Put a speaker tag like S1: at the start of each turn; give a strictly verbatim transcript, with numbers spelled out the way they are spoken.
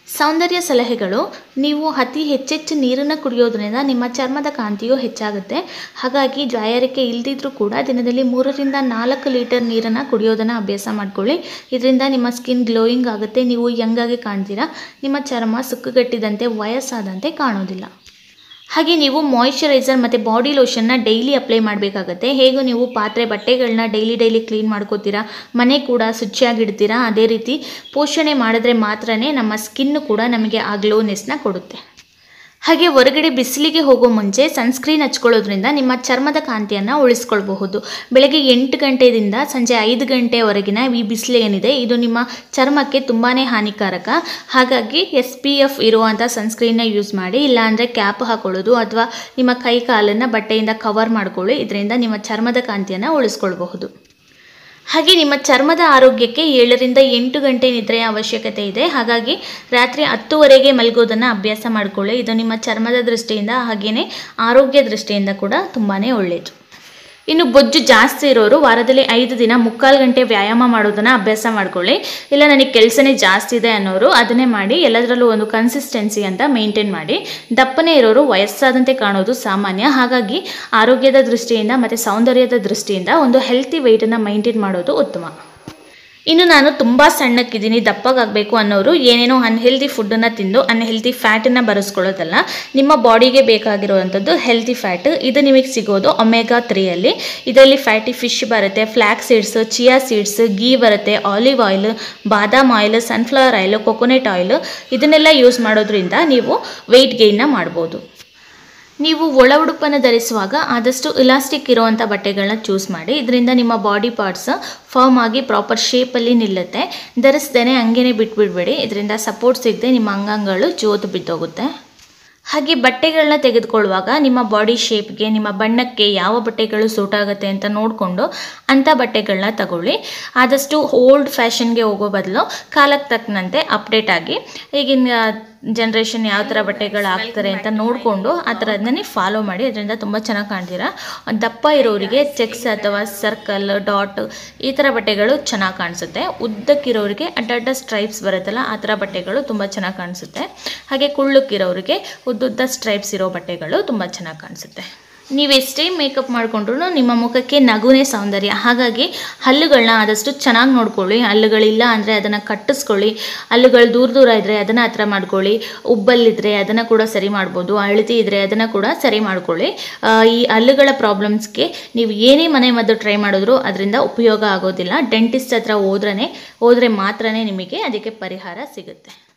S1: ಸೌಂದರ್ಯ ಸಲಹೆಗಳು. ನೀವು ಅತಿ ಹೆಚ್ಚೆಚ್ಚು ನೀರನ್ನು ಕುಡಿಯೋದ್ರಿಂದ ನಿಮ್ಮ ಚರ್ಮದ ಕಾಂತಿಯು ಹೆಚ್ಚಾಗುತ್ತೆ. ಹಾಗಾಗಿ ಜಾಯರಿಕೆ ಇಲ್ದಿದ್ರೂ ಕೂಡ ದಿನದಲ್ಲಿ ಮೂರರಿಂದ ನಾಲ್ಕು ಲೀಟರ್ ನೀರನ್ನು ಕುಡಿಯೋದನ್ನು ಅಭ್ಯಾಸ ಮಾಡ್ಕೊಳ್ಳಿ. ಇದರಿಂದ ನಿಮ್ಮ ಸ್ಕಿನ್ ಗ್ಲೋಯಿಂಗ್ ಆಗುತ್ತೆ, ನೀವು ಯಂಗಾಗಿ ಕಾಣ್ತೀರಾ, ನಿಮ್ಮ ಚರ್ಮ ಸುಕ್ಕುಗಟ್ಟಿದಂತೆ ವಯಸ್ಸಾದಂತೆ ಕಾಣೋದಿಲ್ಲ. ಹಾಗೆ ನೀವು ಮಾಯಿಶ್ಚರೈಸರ್ ಮತ್ತು ಬಾಡಿ ಲೋಷನ್ನ ಡೈಲಿ ಅಪ್ಲೈ ಮಾಡಬೇಕಾಗತ್ತೆ. ಹೇಗೂ ನೀವು ಪಾತ್ರೆ ಬಟ್ಟೆಗಳನ್ನ ಡೈಲಿ ಡೈಲಿ ಕ್ಲೀನ್ ಮಾಡ್ಕೋತೀರಾ, ಮನೆ ಕೂಡ ಶುಚಿಯಾಗಿಡ್ತೀರಾ, ಅದೇ ರೀತಿ ಪೋಷಣೆ ಮಾಡಿದ್ರೆ ಮಾತ್ರ ನಮ್ಮ ಸ್ಕಿನ್ನು ಕೂಡ ನಮಗೆ ಆ ಗ್ಲೋನೆಸ್ನ ಕೊಡುತ್ತೆ. ಹಾಗೆ ಹೊರಗಡೆ ಬಿಸಿಲಿಗೆ ಹೋಗೋ ಮುಂಚೆ ಸನ್ಸ್ಕ್ರೀನ್ ಹಚ್ಕೊಳ್ಳೋದ್ರಿಂದ ನಿಮ್ಮ ಚರ್ಮದ ಕಾಂತಿಯನ್ನು ಉಳಿಸ್ಕೊಳ್ಬಹುದು. ಬೆಳಗ್ಗೆ ಎಂಟು ಗಂಟೆಯಿಂದ ಸಂಜೆ ಐದು ಗಂಟೆವರೆಗಿನ ಈ ಬಿಸಿಲು ಏನಿದೆ ಇದು ನಿಮ್ಮ ಚರ್ಮಕ್ಕೆ ತುಂಬಾ ಹಾನಿಕಾರಕ. ಹಾಗಾಗಿ ಎಸ್ ಪಿ ಎಫ್ ಇರುವಂಥ ಸನ್ಸ್ಕ್ರೀನ್ನ ಯೂಸ್ ಮಾಡಿ, ಇಲ್ಲಾಂದರೆ ಕ್ಯಾಪ್ ಹಾಕೊಳ್ಳೋದು ಅಥವಾ ನಿಮ್ಮ ಕೈ ಕಾಲನ್ನು ಬಟ್ಟೆಯಿಂದ ಕವರ್ ಮಾಡ್ಕೊಳ್ಳಿ. ಇದರಿಂದ ನಿಮ್ಮ ಚರ್ಮದ ಕಾಂತಿಯನ್ನು ಉಳಿಸ್ಕೊಳ್ಬಹುದು. ಹಾಗೆ ನಿಮ್ಮ ಚರ್ಮದ ಆರೋಗ್ಯಕ್ಕೆ ಏಳರಿಂದ ಎಂಟು ಗಂಟೆ ನಿದ್ರೆಯ ಅವಶ್ಯಕತೆ ಇದೆ. ಹಾಗಾಗಿ ರಾತ್ರಿ ಹತ್ತುವರೆಗೆ ಮಲಗೋದನ್ನು ಅಭ್ಯಾಸ ಮಾಡಿಕೊಳ್ಳಿ. ಇದು ನಿಮ್ಮ ಚರ್ಮದ ದೃಷ್ಟಿಯಿಂದ ಹಾಗೆಯೇ ಆರೋಗ್ಯ ದೃಷ್ಟಿಯಿಂದ ಕೂಡ ತುಂಬಾ ಒಳ್ಳೆಯದು. ಇನ್ನು ಬೊಜ್ಜು ಜಾಸ್ತಿ ಇರೋರು ವಾರದಲ್ಲಿ ಐದು ದಿನ ಮುಕ್ಕಾಲು ಗಂಟೆ ವ್ಯಾಯಾಮ ಮಾಡೋದನ್ನು ಅಭ್ಯಾಸ ಮಾಡ್ಕೊಳ್ಳಿ. ಇಲ್ಲ ನನಗೆ ಕೆಲಸನೇ ಜಾಸ್ತಿ ಇದೆ ಅನ್ನೋರು ಅದನ್ನೇ ಮಾಡಿ. ಎಲ್ಲದರಲ್ಲೂ ಒಂದು ಕನ್ಸಿಸ್ಟೆನ್ಸಿ ಅಂತ ಮೇಂಟೈನ್ ಮಾಡಿ. ದಪ್ಪನೇ ಇರೋರು ವಯಸ್ಸಾದಂತೆ ಕಾಣೋದು ಸಾಮಾನ್ಯ. ಹಾಗಾಗಿ ಆರೋಗ್ಯದ ದೃಷ್ಟಿಯಿಂದ ಮತ್ತು ಸೌಂದರ್ಯದ ದೃಷ್ಟಿಯಿಂದ ಒಂದು ಹೆಲ್ತಿ ವೆಯ್ಟನ್ನು ಮೈಂಟೈನ್ ಮಾಡೋದು ಉತ್ತಮ. ಇನ್ನು ನಾನು ತುಂಬ ಸಣ್ಣಕ್ಕಿದ್ದೀನಿ, ದಪ್ಪಗಾಗಬೇಕು ಅನ್ನೋರು ಏನೇನೋ ಅನ್ಹೆಲ್ದಿ ಫುಡ್ಡನ್ನು ತಿಂದು ಅನ್ಹೆಲ್ದಿ ಫ್ಯಾಟನ್ನು ಬರೆಸ್ಕೊಳ್ಳೋದಲ್ಲ. ನಿಮ್ಮ ಬಾಡಿಗೆ ಬೇಕಾಗಿರುವಂಥದ್ದು ಹೆಲ್ತಿ ಫ್ಯಾಟ್. ಇದು ನಿಮಗೆ ಸಿಗೋದು ಒಮೆಗಾ ತ್ರೀಯಲ್ಲಿ. ಇದರಲ್ಲಿ ಫ್ಯಾಟಿ ಫಿಶ್ ಬರುತ್ತೆ, flax seeds, chia seeds, ghee ಬರುತ್ತೆ, ಆಲಿವ್ ಆಯಿಲ್, ಬಾದಾಮ್ oil, sunflower oil, coconut oil ಇದನ್ನೆಲ್ಲ ಯೂಸ್ ಮಾಡೋದ್ರಿಂದ ನೀವು ವೆಯ್ಟ್ ಗೇನ್ನ ಮಾಡ್ಬೋದು. ನೀವು ಒಳ ಉಡುಪನ್ನು ಧರಿಸುವಾಗ ಆದಷ್ಟು ಇಲಾಸ್ಟಿಕ್ ಇರುವಂಥ ಬಟ್ಟೆಗಳನ್ನ ಚೂಸ್ ಮಾಡಿ. ಇದರಿಂದ ನಿಮ್ಮ ಬಾಡಿ ಪಾರ್ಟ್ಸ್ ಫರ್ಮ್ ಆಗಿ ಪ್ರಾಪರ್ ಶೇಪಲ್ಲಿ ನಿಲ್ಲುತ್ತೆ. ಧರಿಸ್ದೇ ಹಂಗೇ ಬಿಟ್ಬಿಡ್ಬೇಡಿ, ಇದರಿಂದ ಸಪೋರ್ಟ್ ಸಿಗದೆ ನಿಮ್ಮ ಅಂಗಾಂಗಗಳು ಜೋತು ಬಿದ್ದೋಗುತ್ತೆ. ಹಾಗೆ ಬಟ್ಟೆಗಳನ್ನ ತೆಗೆದುಕೊಳ್ಳುವಾಗ ನಿಮ್ಮ ಬಾಡಿ ಶೇಪ್ಗೆ, ನಿಮ್ಮ ಬಣ್ಣಕ್ಕೆ ಯಾವ ಬಟ್ಟೆಗಳು ಸೂಟ್ ಆಗುತ್ತೆ ಅಂತ ನೋಡಿಕೊಂಡು ಅಂಥ ಬಟ್ಟೆಗಳನ್ನ ತಗೊಳ್ಳಿ. ಆದಷ್ಟು ಓಲ್ಡ್ ಫ್ಯಾಷನ್ಗೆ ಹೋಗೋ ಬದಲು ಕಾಲಕ್ಕೆ ತಕ್ಕಂತೆ ಅಪ್ಡೇಟ್ ಆಗಿ ಈಗಿನ ಜನ್ರೇಷನ್ ಯಾವ ಥರ ಬಟ್ಟೆಗಳು ಹಾಕ್ತಾರೆ ಅಂತ ನೋಡಿಕೊಂಡು ಆ ಥರದನ್ನೇ ಫಾಲೋ ಮಾಡಿ. ಅದರಿಂದ ತುಂಬ ಚೆನ್ನಾಗಿ ಕಾಣ್ತೀರಾ. ದಪ್ಪ ಇರೋರಿಗೆ ಚೆಕ್ಸ್ ಅಥವಾ ಸರ್ಕಲ್, ಡಾಟ್ ಈ ಥರ ಬಟ್ಟೆಗಳು ಚೆನ್ನಾಗಿ ಕಾಣಿಸುತ್ತೆ. ಉದ್ದಕ್ಕಿರೋರಿಗೆ ಅಡ್ಡಡ್ಡ ಸ್ಟ್ರೈಪ್ಸ್ ಬರುತ್ತಲ್ಲ ಆ ಥರ ಬಟ್ಟೆಗಳು ತುಂಬ ಚೆನ್ನಾಗಿ ಕಾಣಿಸುತ್ತೆ. ಹಾಗೆ ಕುಳ್ಳಕ್ಕಿರೋರಿಗೆ ಉದ್ದುದ್ದ ಸ್ಟ್ರೈಪ್ಸ್ ಇರೋ ಬಟ್ಟೆಗಳು ತುಂಬ ಚೆನ್ನಾಗಿ ಕಾಣಿಸುತ್ತೆ. ನೀವೆಷ್ಟೇ ಮೇಕಪ್ ಮಾಡಿಕೊಂಡ್ರೂ ನಿಮ್ಮ ಮುಖಕ್ಕೆ ನಗುನೇ ಸೌಂದರ್ಯ. ಹಾಗಾಗಿ ಹಲ್ಲುಗಳನ್ನ ಆದಷ್ಟು ಚೆನ್ನಾಗಿ ನೋಡ್ಕೊಳ್ಳಿ. ಹಲ್ಲುಗಳಿಲ್ಲ ಅಂದರೆ ಅದನ್ನು ಕಟ್ಟಿಸ್ಕೊಳ್ಳಿ. ಹಲ್ಲುಗಳು ದೂರ ದೂರ ಇದ್ದರೆ ಅದನ್ನು ಹತ್ರ ಮಾಡ್ಕೊಳ್ಳಿ. ಉಬ್ಬಲ್ಲಿದ್ದರೆ ಅದನ್ನು ಕೂಡ ಸರಿ ಮಾಡ್ಬೋದು. ಅಳತಿ ಇದ್ದರೆ ಅದನ್ನು ಕೂಡ ಸರಿ ಮಾಡ್ಕೊಳ್ಳಿ. ಈ ಹಲ್ಲುಗಳ ಪ್ರಾಬ್ಲಮ್ಸ್ಗೆ ನೀವು ಏನೇ ಮನೆ ಮದ್ದು ಟ್ರೈ ಮಾಡಿದ್ರೂ ಅದರಿಂದ ಉಪಯೋಗ ಆಗೋದಿಲ್ಲ. ಡೆಂಟಿಸ್ಟ್ ಹತ್ರ ಹೋದ್ರೇ ಹೋದರೆ ಮಾತ್ರ ನಿಮಗೆ ಅದಕ್ಕೆ ಪರಿಹಾರ ಸಿಗುತ್ತೆ.